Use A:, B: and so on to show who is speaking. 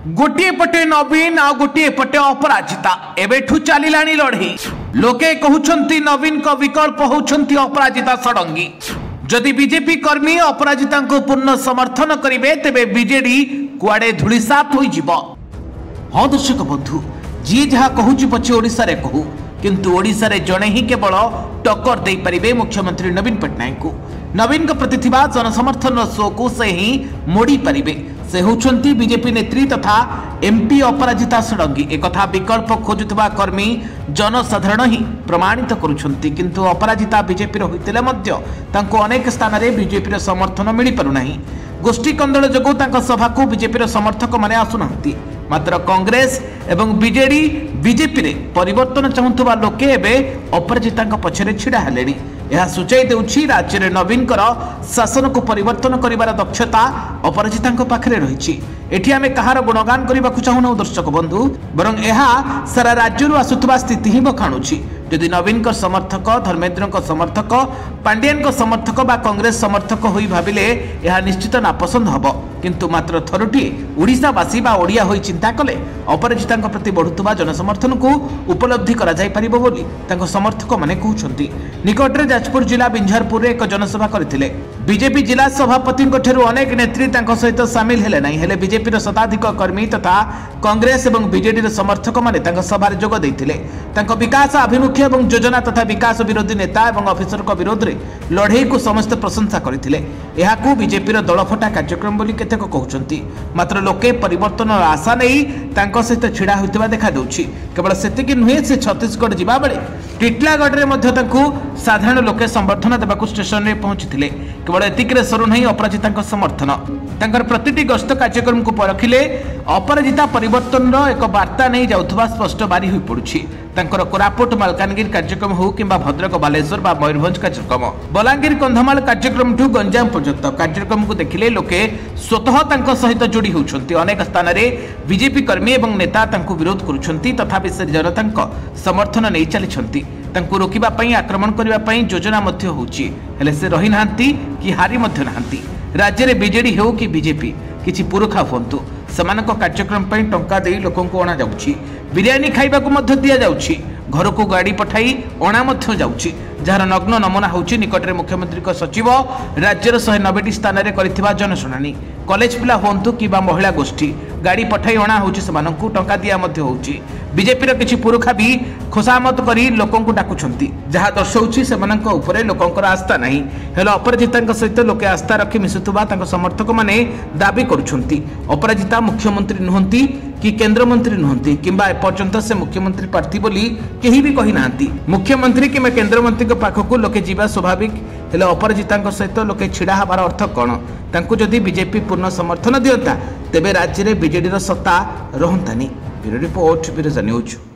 A: गोटे पटे नवीन आ गोटे पटे अपराजिता एबेठू चलिलानी लड़े लोके कहउछंती नवीन को विकल्प होउछंती अपराजिता षडंगी। जदि बीजेपी कर्मी अपराजिता को पूर्ण समर्थन करिवे तेबे बीजेडी कुआडे धूलिसात होई जिवो। हाँ दर्शक बंधु, जी जहा कहूची पछे ओडिसा रे कहू, किंतु ओडिसा रे जणे ही केवल टक्कर दे परिबे मुख्यमंत्री नवीन पटनायक को। नवीन को प्रति थिबा जनसमर्थन शो को से ही मोड़ी परिबे। से होउछंती बीजेपी नेत्री तथा एमपी अपराजिता षडंगी। एक कथा विकल्प खोजुवा कर्मी जनसाधारण ही प्रमाणित करुछंती, किंतु अपराजिता बीजेपी होइतिले मध्य तांको अनेक स्थान रे बीजेपी समर्थन मिल पारुनाही। गोष्ठी कंदल जोगु तांको सभा को बीजेपी समर्थक माने आसुनांती। मात्र कांग्रेस एवं बीजेडी बीजेपी रे परिवर्तन चाहुथुवा लोके एबे अपराजिता पछरे छिड़ा हेलेनी। यह सूचाई देउछि राज्य रे नवीन कर शासन को परिवर्तन करिवार दक्षता अपराजिता पाखरे रहिछि। एठी आमे कहार गुणगान करबा चाहूना दर्शक बंधु, बरं यह सारा राज्य आसुथुवा स्थिति ही बखाणुछि। यदि नवीन को समर्थक, धर्मेन्द्र को समर्थक, पांडियन को समर्थक बा कांग्रेस समर्थक होई भाबिले यह निश्चित नापसंद हबो, किंतु मात्र थरुटी ओडिशावासी बा ओडिया होई चिंता कले अपराजिता प्रति बढ़ुवा जनसमर्थन को उपलब्धि करा जाय परिबो बोली तांको समर्थक माने कहउछंती। निकटरे जाजपुर जिला बिंझारपुर रे एक जनसभा करथिले। बीजेपी जिला सभापति ठेरु अनेक नेत्री तांको सहित सामिल हेले नाही, हेले बीजेपी रो शताधिक कर्मी तथा कांग्रेस एवं बीजेडी रो समर्थक माने तांको सभा रे जोग दैथिले। तांको विकास अभिमुखी एवं योजना तथा विकास विरोधी नेता एवं ऑफिसर को विरोध रे लड़ाई को समस्त प्रशंसा करथिले। एहाकू बीजेपी रो दलफटा कार्यक्रम बोली केतेक कहउछंती। मात्र लोके परिवर्तन आशा नहीं तांको सहित छिड़ा होइतबा देखा दउछि। केवल सेतिक नुहे से छत्तीसगढ़ जिबा बेले टिटलागढ़ रे मध्य तांको साधारण लोके समर्थन देबाकू स्टेशन रे पहुंचथिले। केवल एतिक रे सरू नहीं अपराजिता समर्थन। तांकर प्रतिटी गस्त कार्यक्रम को परखिले अपराजिता परिवर्तन रो एक वार्ता नहीं जाउथबा स्पष्ट बारी होई पडुछि। तांकर कोरापुट मालकानगिरी कार्यक्रम हो किंबा भद्रक बालेश्वर बा मयूरभंज कार्यक्रम, बलांगीर कंधमाल कार्यक्रम ठू गंजाम पर्यंत कार्यक्रम को देखिले लोके स्वतः तांको सहित जोड़ी होउछंती। अनेक स्थान रे बीजेपी कर्मी एवं नेता तांको विरोध करुछंती, तथापि से जनता समर्थन नहीं चलीछंती। तांको रोकिबा पई आक्रमण करिबा पई योजना मध्य होउछि, हेले से रहि नाहंती कि हारी मध्य नाहंती। राज्य रे बीजेडी हेउ कि बीजेपी किछि पुरुखा हुंतु समानक कार्यक्रम पई टंका देई लोकंको अणा जाउछि। बिरयानी खाइबा को मध्य दिया जाउछि, घर को गाड़ी पठाई अणा मध्य जाउछि। जार नग्न नमूना होउछि निकटरे मुख्यमंत्री को सचिव राज्यर 190 स्थान रे करिथिबा जनशुणानी। कॉलेज पिला होंतु कि बा महिला गोष्ठी गाड़ी पठाई अणा होउछि, समानंकु टंका दिया मध्य होउछि। बीजेपी रो किछि पुरुखा भी खोसामत करी लोकंकु डाकुछंती, जहा दर्शाउछि सेमानंक उपरे लोकंकर आस्था नाही। हेलो अपराजिता सहित लोके आस्था रखी मिसुथुबा तांको समर्थक माने दाबी करुछंती। अपराजिता मुख्यमंत्री नुहंती कि केंद्र मंत्री नुहंती, किंबा एपर्यंत से मुख्यमंत्री प्रार्थी बोली केही भी कहि नांती। मुख्यमंत्री किंबा केंद्र मंत्री को पाखकु लोके जीवा स्वाभाविक, हेले अपराजिता सहित लोके छिड़ा हबार अर्थ कौन? तांको जदि बीजेपी पूर्ण समर्थन दियंता तेबे राज्य रे बीजेडी रो सत्ता रहंतानी। Bureau report, Birja news.